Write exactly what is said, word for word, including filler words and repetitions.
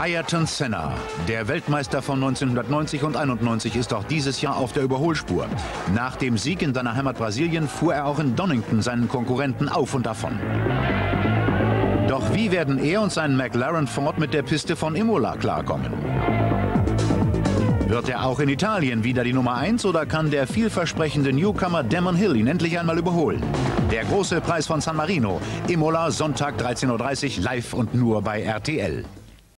Ayrton Senna, der Weltmeister von neunzehnhundertneunzig und einundneunzig, ist auch dieses Jahr auf der Überholspur. Nach dem Sieg in seiner Heimat Brasilien fuhr er auch in Donington seinen Konkurrenten auf und davon. Doch wie werden er und sein McLaren Ford mit der Piste von Imola klarkommen? Wird er auch in Italien wieder die Nummer eins oder kann der vielversprechende Newcomer Damon Hill ihn endlich einmal überholen? Der große Preis von San Marino, Imola, Sonntag dreizehn Uhr dreißig, live und nur bei R T L.